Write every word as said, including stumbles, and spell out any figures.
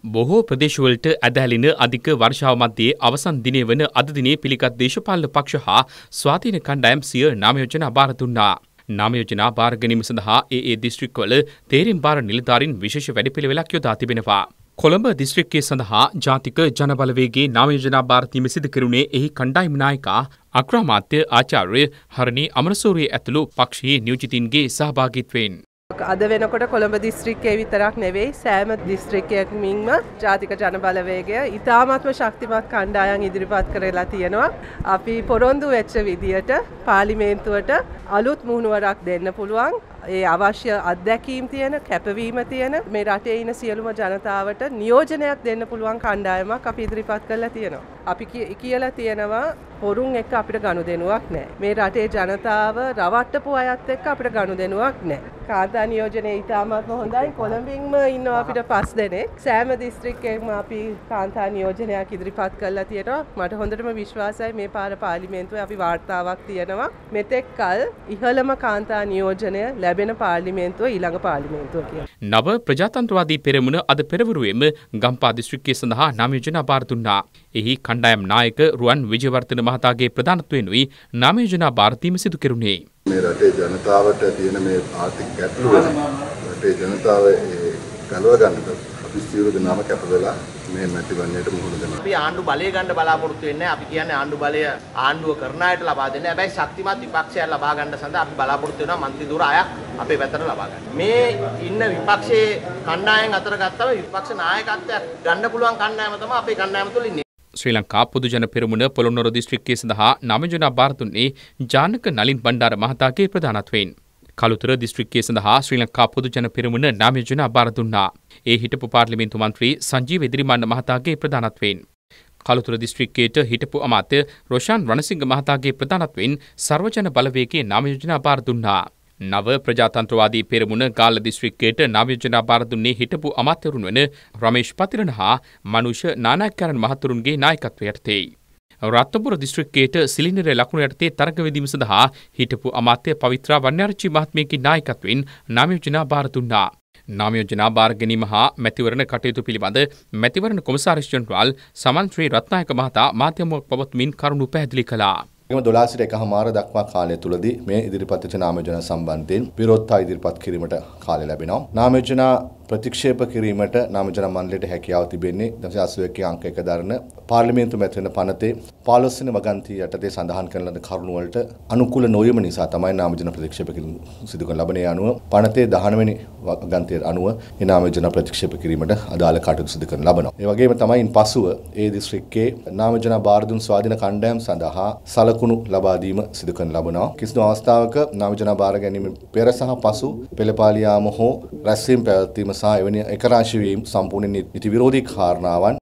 බොහෝ ප්‍රදේශවලට ඇදහැලෙන අධික වර්ෂාව මැදේ අවසන් දිනය වන අද දිනේ පිළිගත් දේශපාලන පක්ෂ හා ස්වාධීන කණ්ඩායම් සිය නාම යෝජනා බාර දුන්නා. නාම යෝජනා බාර ගැනීම සඳහා ඒ ඒ දිස්ත්‍රික්කවල තේරීම් බාර නිලධාරීන් විශේෂ වැඩපිළිවෙලක් යොදා තිබෙනවා. කොළඹ දිස්ත්‍රික්කයේ සඳහා ජාතික ජනබලවේගයේ නාම යෝජනා බාර දීම සිදු කෙරුණේ එහි කණ්ඩායම් නායකා අග්‍රාමාත්‍ය ආචාර්ය හරණී අමරසූරිය ඇතුළු පක්ෂයේ නියෝජිතින්ගේ සහභාගීත්වයෙන් අද වෙනකොට කොළඹ දිස්ත්‍රික්කයේ විතරක් නෙවෙයි සෑම දිස්ත්‍රික්කයකින්ම ජාතික ජනබලවේගය ඉතාමත්ම ශක්තිමත් කණ්ඩායම් ඉදිරිපත් කරලා තියෙනවා. අපි පොරොන්දු වෙච්ච විදියට පාර්ලිමේන්තුවට අලුත් මුහුණුවරක් දෙන්න පුළුවන්. ඒ අවශ්‍ය අත්දැකීම් තියෙන කැපවීම තියෙන මේ රටේ ඉන්න සියලුම ජනතාවට නියෝජනයක් දෙන්න පුළුවන් කණ්ඩායමක් අපි ඉදිරිපත් කරලා තියෙනවා. අපි කියලා තියෙනවා පොරුන් එක්ක අපිට ගනුදෙනුවක් නැහැ. මේ රටේ ජනතාව රවට්ටපු අයත් එක්ක අපිට ගනුදෙනුවක් නැහැ. කාන්තා නියෝජනයේ ඉතාමත්ම හොඳයි. කොළඹින්ම ඉන්නවා අපිට පස් දෙනෙක්. සෑම දිස්ත්‍රික්කයකම අපි කාන්තා නියෝජනයක් ඉදිරිපත් කරලා තියෙනවා. මට හොඳටම විශ්වාසයි මේ පාර පාර්ලිමේන්තුවේ අපි වාර්තාවක් තියෙනවා. මෙතෙක් කල ඉහළම කාන්තා නියෝජනය ලැබෙන පාර්ලිමේන්තුව ඊළඟ පාර්ලිමේන්තුව කියලා. නව ප්‍රජාතන්ත්‍රවාදී පෙරමුණ අද පෙරවරුවේම ගම්පා දිස්ත්‍රික්කයේ සඳහා නාම යෝජනා බාර දුන්නා. එහි කණ්ඩායම් නායක රුවන් විජේවර්ධන මහතාගේ ප්‍රධානත්වයෙනුයි නාම යෝජනා බාර දීම සිදු කෙරුණේ. මේ රටේ ජනතාවට තියෙන මේ ආර්ථික ගැටලු වෙන රටේ ජනතාව ඒ ගලව ගන්නට අපි සියලු දෙනාම කැප වෙලා මේ මැතිවරණයට මුහුණ දෙනවා. අපි ආණ්ඩු බලය ගන්න බලාපොරොත්තු වෙන්නේ අපි කියන්නේ ආණ්ඩු බලය ආණ්ඩුව කරන අයට ලබා දෙන්නේ. හැබැයි ශක්තිමත් විපක්ෂයක් ලබා ගන්න සඳහා අපි බලාපොරොත්තු වෙනවා මන්ත්‍රී ධුර අයක් අපේ පැත්තට ලබා ගන්න. මේ ඉන්න විපක්ෂයේ කණ්ඩායම් අතර ගත්තම විපක්ෂ නායකත්වයක් ගන්න පුළුවන් කණ්ඩායම තමයි අපේ කණ්ඩායම තුල ඉන්නේ. ශ්‍රී ලංකා පොදුජන පෙරමුණ පොළොන්නරු දිස්ත්‍රික්කයේ සඳහා නාම යෝජනා බාර දුන්නේ ජානක නලින් බණ්ඩාර මහතාගේ ප්‍රධානත්වයෙන්. කළුතර දිස්ත්‍රික්කයේ සඳහා ශ්‍රී ලංකා පොදුජන පෙරමුණ නාම යෝජනා බාර දුන්නා. ඒ හිටපු පාර්ලිමේන්තු මන්ත්‍රී සංජීව ඉදිරිමාන්න මහතාගේ ප්‍රධානත්වයෙන්. කළුතර දිස්ත්‍රික්කයට හිටපු අමාත්‍ය රොෂාන් රණසිංහ මහතාගේ ප්‍රධානත්වයෙන් සර්වජන බලවේගයේ නාම යෝජනා බාර දුන්නා. නව ප්‍රජාතන්ත්‍රවාදී පෙරමුණ ගාල්ල දිස්ත්‍රික්කයට නාම යෝජනා බාර දුන්නේ හිටපු අමාත්‍යවරුන් වන රමේෂ් පතිරණ හා මනුෂ නානායක්කරන් මහතුරුන්ගේ නායකත්වය යටතේ. රත්නපුර දිස්ත්‍රික්කයට සිලින්ඩර ලකුණු යටතේ තරග වෙදීම සඳහා හිටපු අමාත්‍ය පවිත්‍රා වන්‍යාරච්චි මහත්මියගේ නායකත්වයෙන් නාම යෝජනා බාර දුන්නා. නාම යෝජනා බාර ගැනීම හා මැතිවරණ කටයුතු පිළිබඳ මැතිවරණ කොමසාරිස් ජනරාල් සමන් ශ්‍රී රත්නායක මහතා මාධ්‍යමක් පවත්වමින් කරුණු පැහැදිලි කළා. දොළහ සිට එකහමාර දක්වා කාලය තුලදී මේ ඉදිරිපත් වෙච්ච නාම යෝජනා සම්බන්ධයෙන් විරෝධතා ඉදිරිපත් කිරීමට කාලය ලැබෙනවා. නාම යෝජනා ප්‍රතික්ෂේප කිරීමට නාම යෝජනා මණ්ඩලයට හැකියාව තිබෙන්නේ දහසය අසූ එක අංක එක දරන පාර්ලිමේන්තු මැතිවරණ පනතේ පහළොස් වෙනි වගන්තිය යටතේ සඳහන් කරන ලද කරුණු වලට අනුකූල නොවීම නිසා තමයි නාම යෝජනා ප්‍රතික්ෂේප කිරීම සිදු කරන ලබනේ අනුව පනතේ දහනව වෙනි වගන්තියට අනුව මේ නාම යෝජනා ප්‍රතික්ෂේප කිරීමට අදාළ කටයුතු සිදු කරන ලබනවා. ඒ වගේම තමයි ඉන්පසුව ඒ දිස්ත්‍රික්කයේ නාම යෝජනා බාර දුන් ස්වාධීන කණ්ඩායම් සඳහා සලකුණු ලබා දීම සිදු කරන ලබනවා. කිසිදු අවස්ථාවක නාම යෝජනා බාර ගැනීම පෙර සහ පසු පෙළපාලියාම හෝ රැස්වීම පැවැත්වීම සහ එවැනි එක රාශි වීම සම්පූර්ණ නීති විරෝධී කාරණාවන්